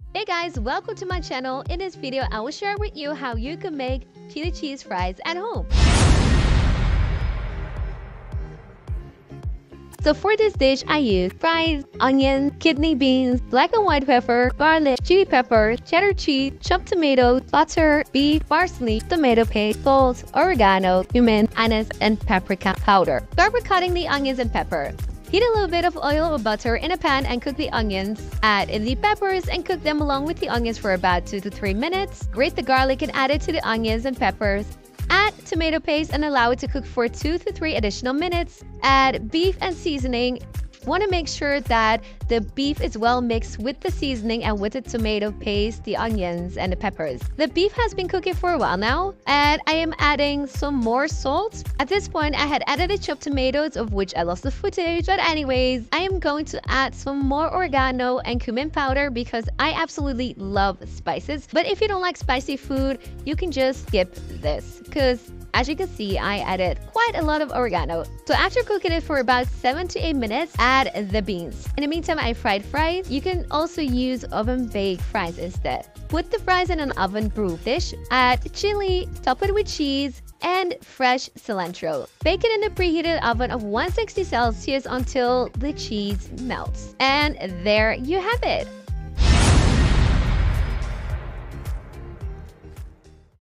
Hey guys, welcome to my channel. In this video, I will share with you how you can make chili cheese fries at home. So for this dish, I use fries, onion, kidney beans, black and white pepper, garlic, chili pepper, cheddar cheese, chopped tomatoes, butter, beef, parsley, tomato paste, salt, oregano, cumin, anise, and paprika powder. Start with cutting the onions and pepper. Heat a little bit of oil or butter in a pan and cook the onions. Add in the peppers and cook them along with the onions for about 2 to 3 minutes. Grate the garlic and add it to the onions and peppers. Add tomato paste and allow it to cook for 2 to 3 additional minutes. Add beef and seasoning. Want to make sure that the beef is well mixed with the seasoning and with the tomato paste, the onions, and the peppers. The beef has been cooking for a while now, and I am adding some more salt. At this point, I had added the chopped tomatoes, of which I lost the footage, but anyways, I am going to add some more oregano and cumin powder because I absolutely love spices. But if you don't like spicy food, you can just skip this because as you can see, I added quite a lot of oregano. So after cooking it for about 7 to 8 minutes, add the beans. In the meantime, I fried fries. You can also use oven-baked fries instead. Put the fries in an oven-proof dish. Add chili, top it with cheese, and fresh cilantro. Bake it in a preheated oven of 160 Celsius until the cheese melts. And there you have it.